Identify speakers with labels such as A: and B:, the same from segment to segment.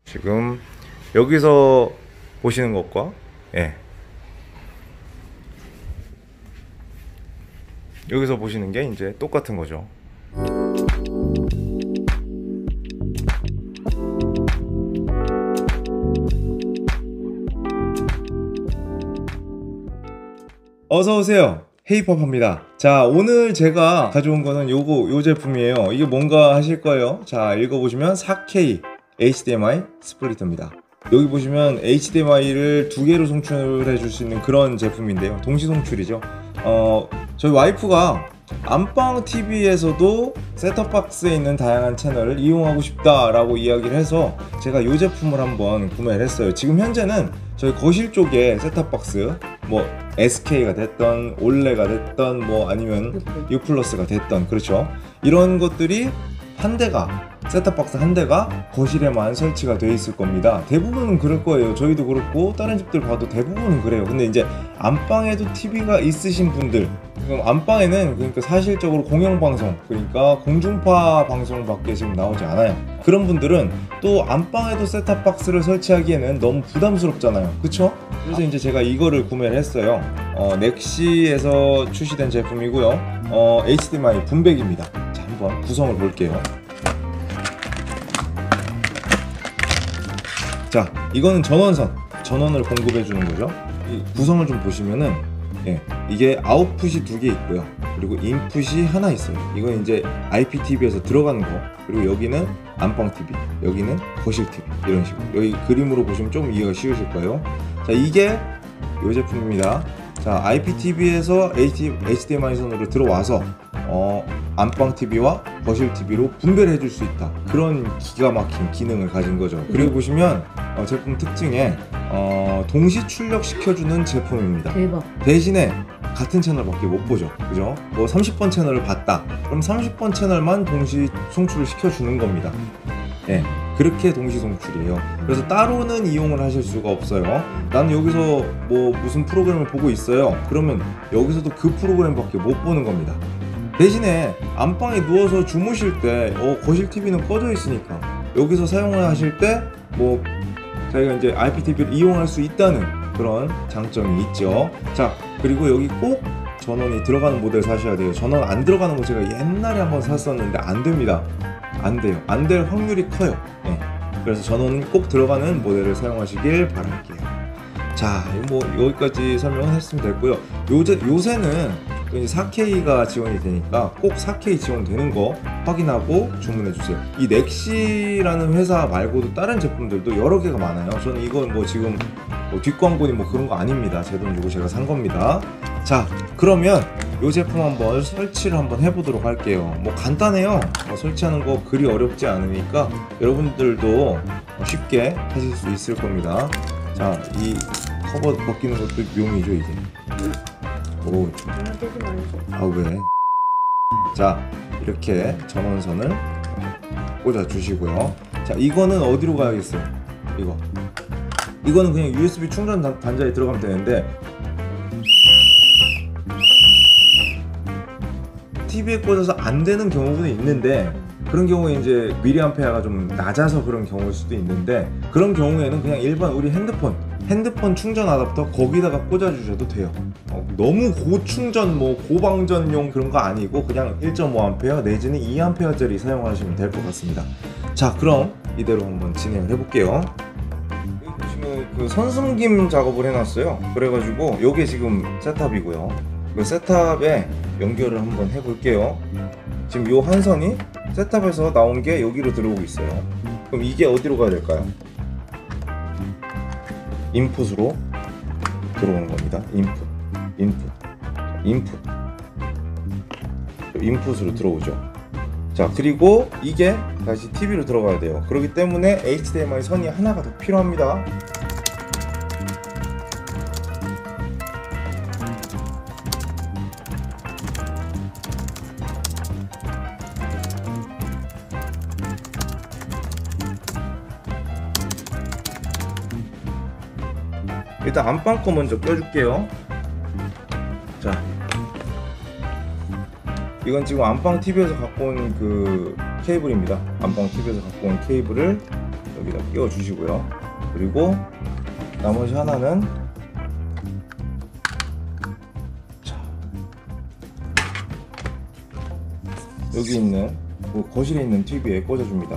A: 지금 여기서 보시는 것과 여기서 보시는 게 이제 똑같은 거죠. 어서오세요, 헤이팝합니다. 자, 오늘 제가 가져온 거는 요 제품이에요. 이게 뭔가 하실 거예요. 자, 읽어보시면 4K HDMI 스플리터입니다. 여기 보시면 HDMI를 두 개로 송출해 줄 수 있는 그런 제품인데요. 동시 송출이죠. 저희 와이프가 안방 TV에서도 셋톱박스에 있는 다양한 채널을 이용하고 싶다라고 이야기를 해서 제가 이 제품을 한번 구매를 했어요. 지금 현재는 저희 거실 쪽에 셋톱박스, 뭐 SK가 됐던 올레가 됐던 뭐 아니면 U+가 됐던, 그렇죠, 이런 것들이 한 대가, 셋톱박스 한 대가 거실에만 설치가 되어 있을 겁니다. 대부분은 그럴 거예요. 저희도 그렇고 다른 집들 봐도 대부분은 그래요. 근데 이제 안방에도 TV가 있으신 분들, 그럼 안방에는 그러니까 사실적으로 공영방송, 그러니까 공중파 방송밖에 지금 나오지 않아요. 그런 분들은 또 안방에도 셋톱박스를 설치하기에는 너무 부담스럽잖아요, 그쵸? 그래서 이제 제가 이거를 구매를 했어요. 넥시에서 출시된 제품이고요. HDMI 분배기입니다. 자, 한번 구성을 볼게요. 자, 이거는 전원을 공급해 주는 거죠. 이 구성을 좀 보시면은 이게 아웃풋이 두 개 있고요, 그리고 인풋이 하나 있어요. 이건 이제 IPTV에서 들어가는 거, 그리고 여기는 안방 TV, 여기는 거실 TV, 이런 식으로. 여기 그림으로 보시면 좀 이해가 쉬우실 거예요. 자, 이게 이 제품입니다. 자, IPTV에서 HDMI 선으로 들어와서 안방 TV와 거실 TV로 분배를 해줄 수 있다, 그런 기가 막힌 기능을 가진 거죠. 그리고 보시면 제품 특징에 동시 출력 시켜주는 제품입니다. 대박. 대신에 같은 채널밖에 못 보죠, 그죠? 뭐 30번 채널을 봤다, 그럼 30번 채널만 동시 송출을 시켜주는 겁니다. 그렇게 동시 송출이에요. 그래서 따로는 이용을 하실 수가 없어요. 나는 여기서 뭐 무슨 프로그램을 보고 있어요, 그러면 여기서도 그 프로그램밖에 못 보는 겁니다. 대신에 안방에 누워서 주무실 때 거실 TV는 꺼져 있으니까 여기서 사용을 하실 때 뭐 자기가 이제 IPTV를 이용할 수 있다는 그런 장점이 있죠. 자, 그리고 여기 꼭 전원이 들어가는 모델 사셔야 돼요. 전원 안 들어가는 거 제가 옛날에 한번 샀었는데 안 됩니다. 안 돼요. 안 될 확률이 커요. 그래서 전원은 꼭 들어가는 모델을 사용하시길 바랄게요. 자, 뭐 여기까지 설명을 했으면 됐고요. 요새는 4K가 지원이 되니까 꼭 4K 지원되는 거 확인하고 주문해 주세요. 이 넥시라는 회사 말고도 다른 제품들도 여러 개가 많아요. 저는 이건 뭐 지금 뒷광고니 뭐 그런 거 아닙니다. 제 돈 주고 제가 산 겁니다. 자, 그러면 이 제품 한번 설치를 한번 해보도록 할게요. 뭐 간단해요. 설치하는 거 그리 어렵지 않으니까 여러분들도 쉽게 하실 수 있을 겁니다. 자, 이 커버 벗기는 것도 묘미죠, 이게. 오, 아, 왜? 자, 이렇게 전원선을 꽂아 주시고요. 자, 이거는 어디로 가야겠어요? 이거는 그냥 USB 충전 단자에 들어가면 되는데, TV에 꽂아서 안 되는 경우도 있는데, 그런 경우에 이제 미리암페어가 좀 낮아서 그런 경우일 수도 있는데, 그런 경우에는 그냥 일반 우리 핸드폰 충전 아답터 거기다가 꽂아 주셔도 돼요. 너무 고충전 뭐 고방전용 그런 거 아니고 그냥 1.5A 내지는 2A짜리 사용하시면 될 것 같습니다. 자, 그럼 이대로 한번 진행을 해볼게요. 여기 보시면 그 선승김 작업을 해놨어요. 그래가지고 요게 지금 셋탑이고요. 그 셋탑에 연결을 한번 해볼게요. 지금 요 한 선이 셋탑에서 나온 게 여기로 들어오고 있어요. 그럼 이게 어디로 가야 될까요? 인풋으로 들어오는 겁니다. 인풋으로 들어오죠. 자, 그리고 이게 다시 TV로 들어가야 돼요. 그렇기 때문에 HDMI 선이 하나가 더 필요합니다. 일단 안방 거 먼저 껴줄게요. 자, 이건 지금 안방 TV에서 갖고 온 그 케이블입니다. 안방 TV에서 갖고 온 케이블을 여기다 끼워 주시고요. 그리고 나머지 하나는 자, 여기 있는 거실에 있는 TV에 꽂아줍니다.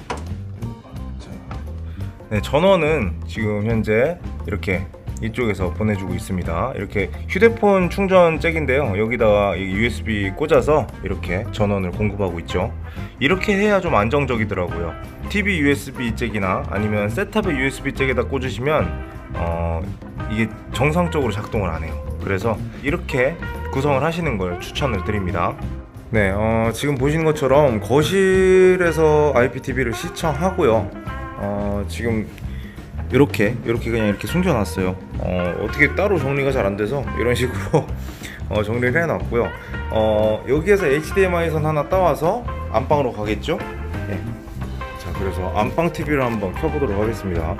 A: 네, 전원은 지금 현재 이렇게 이쪽에서 보내주고 있습니다. 이렇게 휴대폰 충전 잭인데요, 여기다가 USB 꽂아서 이렇게 전원을 공급하고 있죠. 이렇게 해야 좀 안정적이더라고요. TV USB 잭이나 아니면 셋탑의 USB 잭에다 꽂으시면 이게 정상적으로 작동을 안 해요. 그래서 이렇게 구성을 하시는 걸 추천을 드립니다. 네, 지금 보시는 것처럼 거실에서 IPTV를 시청하고요. 지금 이렇게 그냥 이렇게 숨겨놨어요. 어떻게 따로 정리가 잘 안돼서 이런 식으로 정리를 해놨고요. 여기에서 HDMI 선 하나 따와서 안방으로 가겠죠? 네. 자, 그래서 안방 TV를 한번 켜보도록 하겠습니다.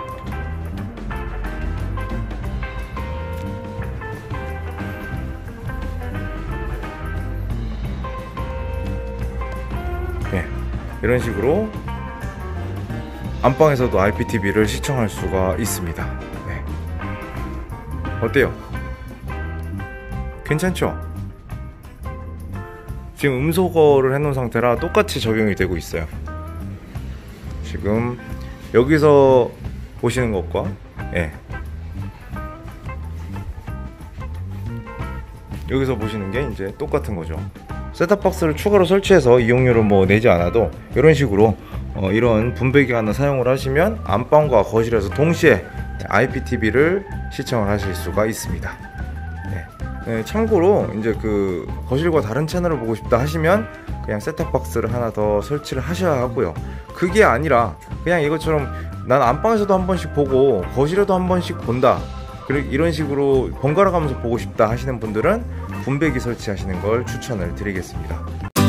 A: 네, 이런 식으로 안방에서도 IPTV를 시청할 수가 있습니다. 네. 어때요? 괜찮죠? 지금 음소거를 해놓은 상태라 똑같이 적용이 되고 있어요. 지금 여기서 보시는 것과 여기서 보시는 게 이제 똑같은 거죠. 셋탑박스를 추가로 설치해서 이용료를 뭐 내지 않아도 이런 식으로 이런 분배기관을 사용을 하시면 안방과 거실에서 동시에 IPTV를 시청을 하실 수가 있습니다. 네, 참고로 이제 그 거실과 다른 채널을 보고 싶다 하시면 그냥 셋탑박스를 하나 더 설치를 하셔야 하고요. 그게 아니라 그냥 이것처럼 난 안방에서도 한 번씩 보고 거실에도 한 번씩 본다, 그리고 이런 식으로 번갈아 가면서 보고 싶다 하시는 분들은 분배기 설치하시는 걸 추천을 드리겠습니다.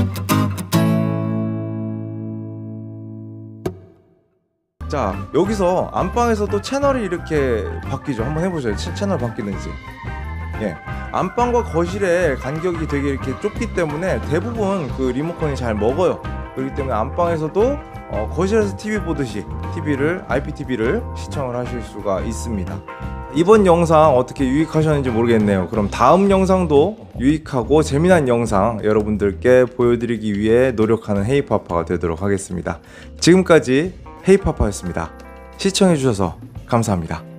A: 자, 여기서 안방에서도 채널이 이렇게 바뀌죠. 한번 해보세요. 채널 바뀌는지. 안방과 거실의 간격이 되게 이렇게 좁기 때문에 대부분 그 리모컨이 잘 먹어요. 그렇기 때문에 안방에서도 거실에서 TV 보듯이 IPTV를 시청을 하실 수가 있습니다. 이번 영상 어떻게 유익하셨는지 모르겠네요. 그럼 다음 영상도 유익하고 재미난 영상 여러분들께 보여드리기 위해 노력하는 헤이파파가 되도록 하겠습니다. 지금까지 헤이파파였습니다. 시청해주셔서 감사합니다.